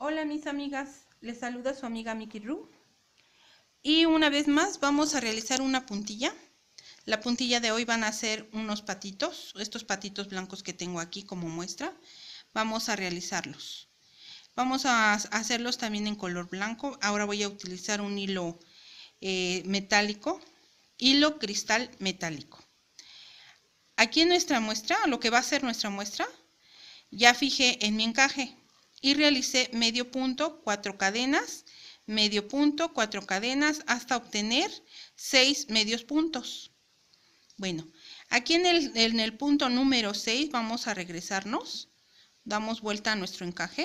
Hola mis amigas, les saluda su amiga Miki Ru. Y una vez más vamos a realizar una puntilla. La puntilla de hoy van a ser unos patitos, estos patitos blancos que tengo aquí como muestra. Vamos a realizarlos. Vamos a hacerlos también en color blanco. Ahora voy a utilizar un hilo metálico, hilo cristal metálico. Aquí en nuestra muestra, lo que va a ser nuestra muestra, ya fijé en mi encaje y realicé medio punto, 4 cadenas, medio punto, 4 cadenas, hasta obtener 6 medios puntos. Bueno, aquí en el punto número 6 vamos a regresarnos, damos vuelta a nuestro encaje,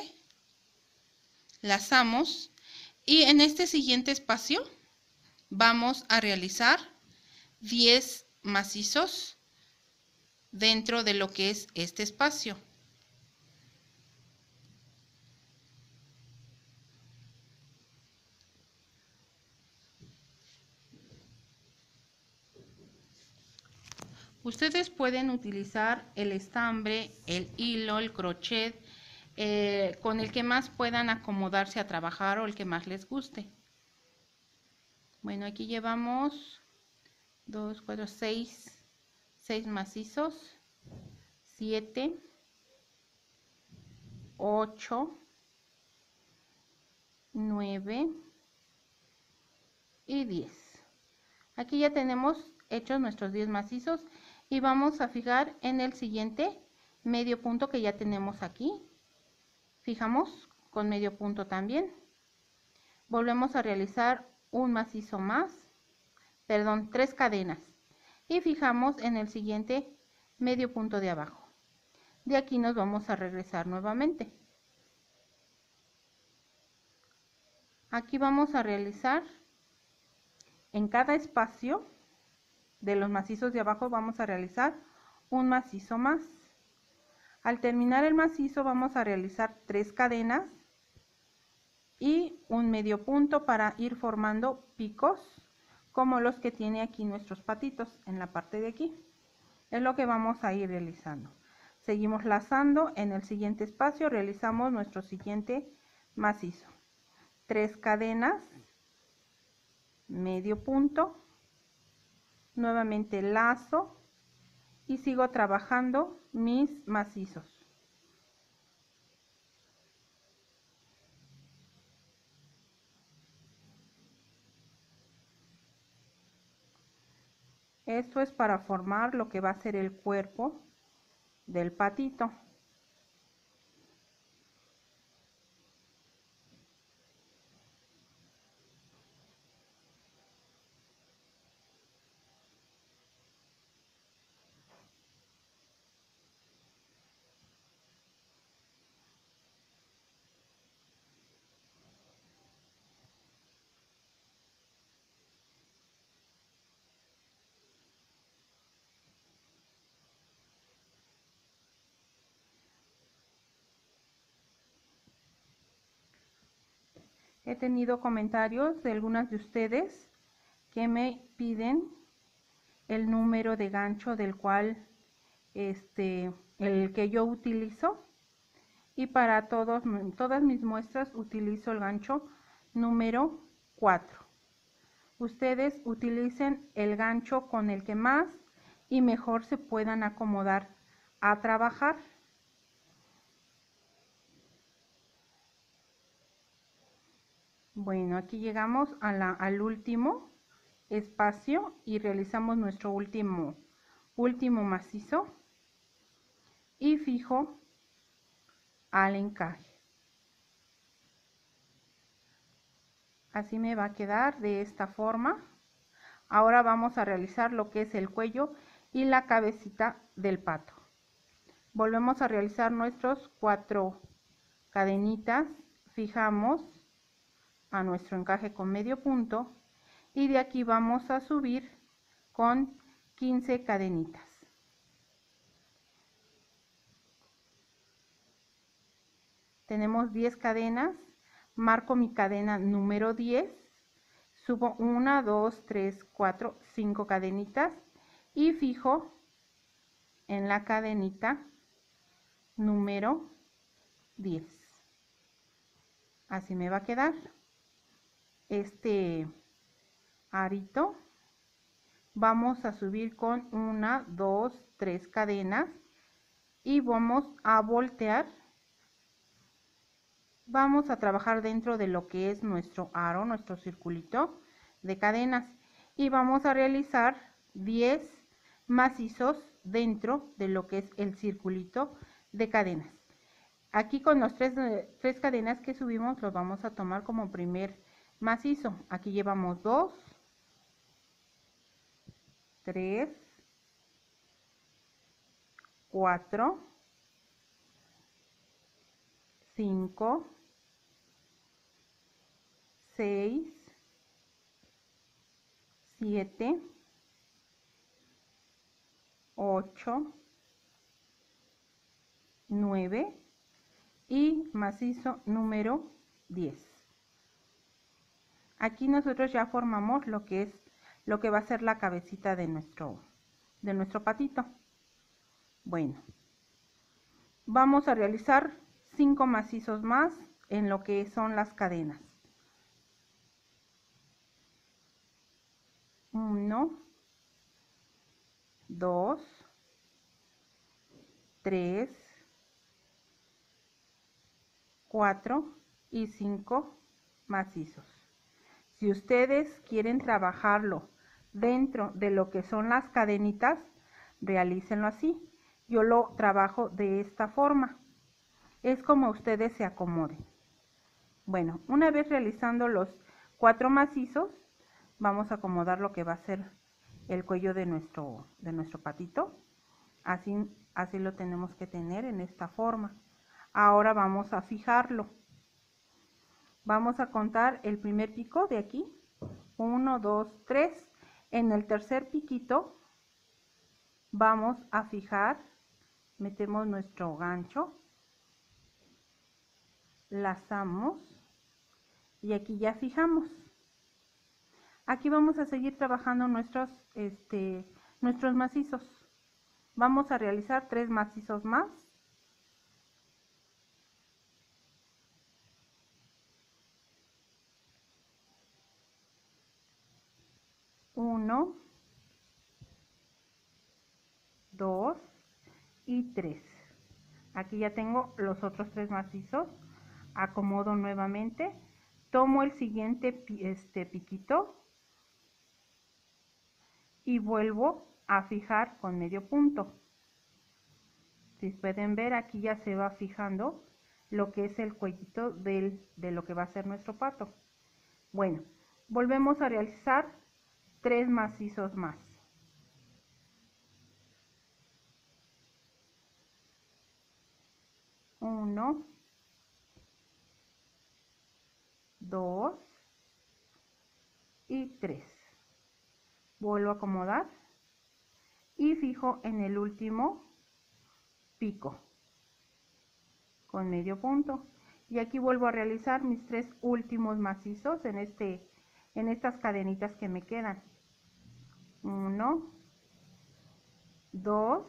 lazamos y en este siguiente espacio vamos a realizar 10 macizos dentro de lo que es este espacio. Ustedes pueden utilizar el estambre, el hilo, el crochet, con el que más puedan acomodarse a trabajar o el que más les guste. Bueno, aquí llevamos 2, 4, 6 macizos, 7, 8, 9 y 10. Aquí ya tenemos hechos nuestros 10 macizos y vamos a fijar en el siguiente medio punto que ya tenemos aquí. Fijamos con medio punto también. Volvemos a realizar un macizo más, perdón, 3 cadenas y fijamos en el siguiente medio punto de abajo. De aquí nos vamos a regresar nuevamente. Aquí vamos a realizar en cada espacio de los macizos de abajo, vamos a realizar un macizo más. Al terminar el macizo vamos a realizar 3 cadenas y un medio punto para ir formando picos como los que tiene aquí nuestros patitos en la parte de aquí. Es lo que vamos a ir realizando. Seguimos lazando, en el siguiente espacio realizamos nuestro siguiente macizo. 3 cadenas, medio punto, nuevamente lazo y sigo trabajando mis macizos. Esto es para formar lo que va a ser el cuerpo del patito. He tenido comentarios de algunas de ustedes que me piden el número de gancho del cual el que yo utilizo, y para todas mis muestras utilizo el gancho número 4. Ustedes utilicen el gancho con el que más y mejor se puedan acomodar a trabajar. Bueno, aquí llegamos al último espacio y realizamos nuestro último macizo y fijo al encaje. Así me va a quedar de esta forma. Ahora vamos a realizar lo que es el cuello y la cabecita del pato. Volvemos a realizar nuestros 4 cadenitas, fijamos a nuestro encaje con medio punto y de aquí vamos a subir con 15 cadenitas. Tenemos 10 cadenas, marco mi cadena número 10, subo 1, 2, 3, 4, 5 cadenitas y fijo en la cadenita número 10. Así me va a quedar este arito. Vamos a subir con 1, 2, 3 cadenas y vamos a voltear. Vamos a trabajar dentro de lo que es nuestro aro, nuestro circulito de cadenas, y vamos a realizar 10 macizos dentro de lo que es el circulito de cadenas. Aquí con los tres cadenas que subimos los vamos a tomar como primer macizo. Aquí llevamos 2, 3, 4, 5, 6, 7, 8, 9 y macizo número 10. Aquí nosotros ya formamos lo que va a ser la cabecita de nuestro patito. Bueno, vamos a realizar 5 macizos más en lo que son las cadenas. 1, 2, 3, 4 y 5 macizos. Si ustedes quieren trabajarlo dentro de lo que son las cadenitas, realícenlo así. Yo lo trabajo de esta forma. Es como ustedes se acomoden. Bueno, una vez realizando los 4 macizos, vamos a acomodar lo que va a ser el cuello de nuestro patito. Así lo tenemos que tener en esta forma. Ahora vamos a fijarlo. Vamos a contar el primer pico de aquí. 1, 2, 3. En el tercer piquito vamos a fijar, metemos nuestro gancho, lazamos y aquí ya fijamos. Aquí vamos a seguir trabajando nuestros macizos. Vamos a realizar 3 macizos más. Uno, 2 y 3. Aquí ya tengo los otros 3 macizos. Acomodo nuevamente, tomo el siguiente piquito y vuelvo a fijar con medio punto. Si pueden ver, aquí ya se va fijando lo que es el cuellito de lo que va a ser nuestro pato. Bueno, volvemos a realizar 3 macizos más. 1, 2 y 3. Vuelvo a acomodar y fijo en el último pico con medio punto. Y aquí vuelvo a realizar mis 3 últimos macizos en estas cadenitas que me quedan. 1, 2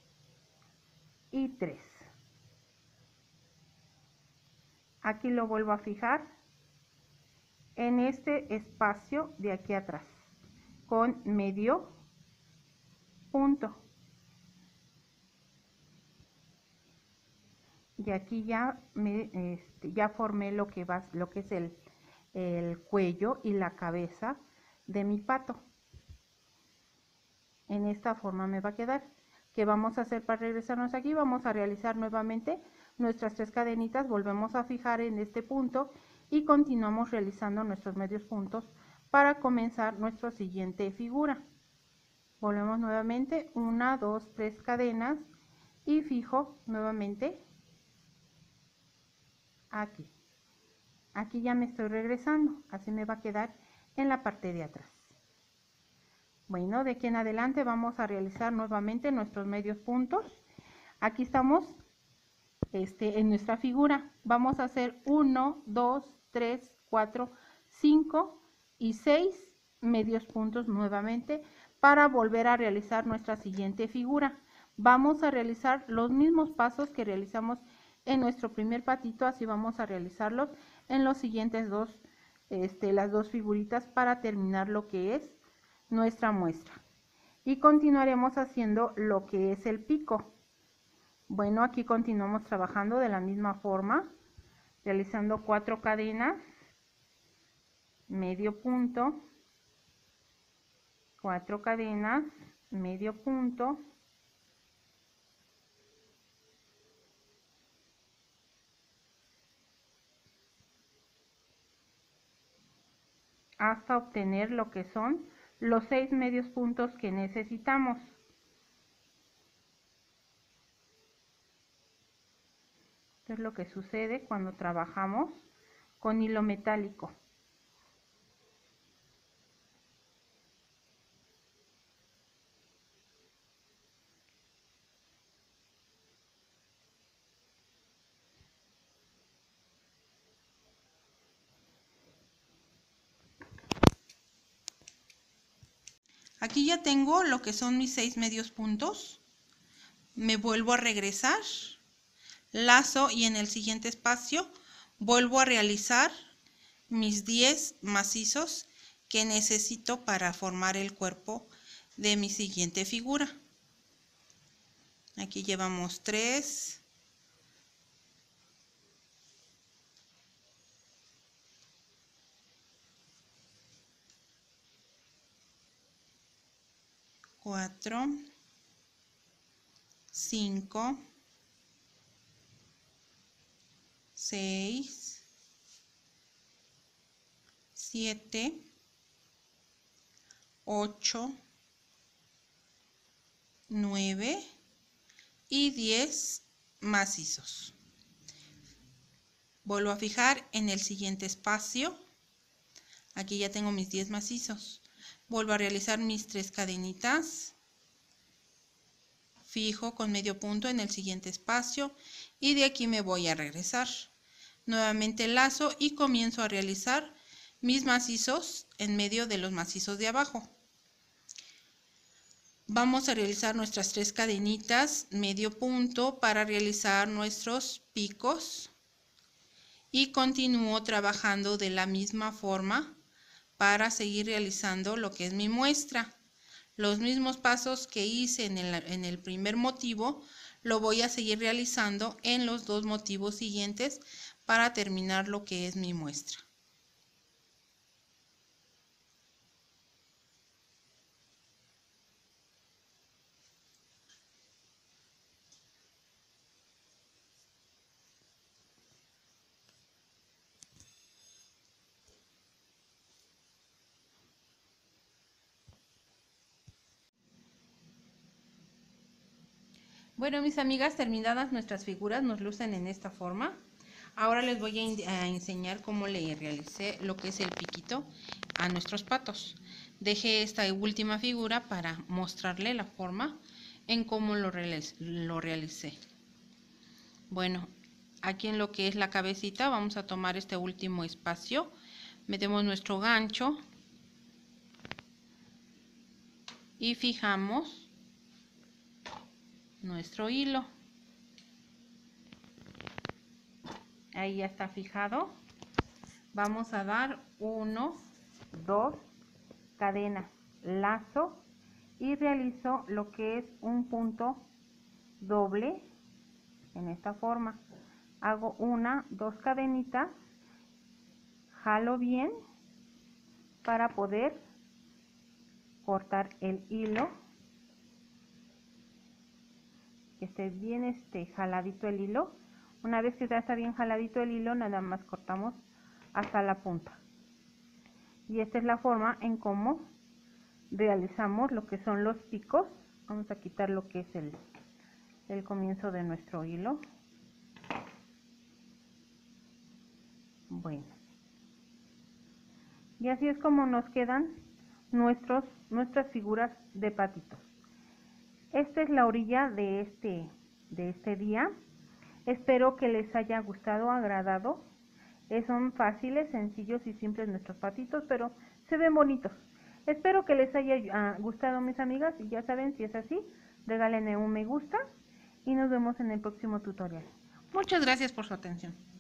y 3. Aquí lo vuelvo a fijar en este espacio de aquí atrás con medio punto. Y aquí ya ya formé lo que es el cuello y la cabeza de mi pato. En esta forma me va a quedar. ¿Qué vamos a hacer para regresarnos aquí? Vamos a realizar nuevamente nuestras 3 cadenitas, volvemos a fijar en este punto y continuamos realizando nuestros medios puntos para comenzar nuestra siguiente figura. Volvemos nuevamente, 1, 2, 3 cadenas y fijo nuevamente aquí. Aquí ya me estoy regresando, así me va a quedar en la parte de atrás. Bueno, de aquí en adelante vamos a realizar nuevamente nuestros medios puntos. Aquí estamos en nuestra figura. Vamos a hacer 1, 2, 3, 4, 5 y 6 medios puntos nuevamente para volver a realizar nuestra siguiente figura. Vamos a realizar los mismos pasos que realizamos en nuestro primer patito, así vamos a realizarlos en los siguientes las dos figuritas para terminar lo que es nuestra muestra. Y continuaremos haciendo lo que es el pico. Bueno, aquí continuamos trabajando de la misma forma, realizando 4 cadenas, medio punto, 4 cadenas, medio punto, hasta obtener lo que son los 6 medios puntos que necesitamos. Esto es lo que sucede cuando trabajamos con hilo metálico. Aquí ya tengo lo que son mis 6 medios puntos. Me vuelvo a regresar, lazo y en el siguiente espacio vuelvo a realizar mis 10 macizos que necesito para formar el cuerpo de mi siguiente figura. Aquí llevamos 3, 4, 5, 6, 7, 8, 9 y 10 macizos. Vuelvo a fijar en el siguiente espacio. Aquí ya tengo mis 10 macizos. Vuelvo a realizar mis 3 cadenitas. Fijo con medio punto en el siguiente espacio y de aquí me voy a regresar. Nuevamente lazo y comienzo a realizar mis macizos en medio de los macizos de abajo. Vamos a realizar nuestras 3 cadenitas medio punto para realizar nuestros picos y continúo trabajando de la misma forma para seguir realizando lo que es mi muestra. Los mismos pasos que hice en el primer motivo lo voy a seguir realizando en los 2 motivos siguientes para terminar lo que es mi muestra. Bueno, mis amigas, terminadas nuestras figuras nos lucen en esta forma. Ahora les voy a enseñar cómo le realicé lo que es el piquito a nuestros patos. Dejé esta última figura para mostrarle la forma en cómo lo realicé. Bueno, aquí en lo que es la cabecita vamos a tomar este último espacio. Metemos nuestro gancho y fijamos nuestro hilo. Ahí ya está fijado. Vamos a dar 1, 2 cadenas, lazo y realizo lo que es un punto doble en esta forma. Hago 1, 2 cadenitas, jalo bien para poder cortar el hilo, que esté bien jaladito el hilo. Una vez que ya está bien jaladito el hilo, nada más cortamos hasta la punta. Y esta es la forma en cómo realizamos lo que son los picos. Vamos a quitar lo que es el comienzo de nuestro hilo. Bueno, y así es como nos quedan nuestras figuras de patitos. Esta es la orilla de este día. Espero que les haya gustado, agradado. Son fáciles, sencillos y simples nuestros patitos, pero se ven bonitos. Espero que les haya gustado, mis amigas, y ya saben, si es así, regálenme un me gusta y nos vemos en el próximo tutorial. Muchas gracias por su atención.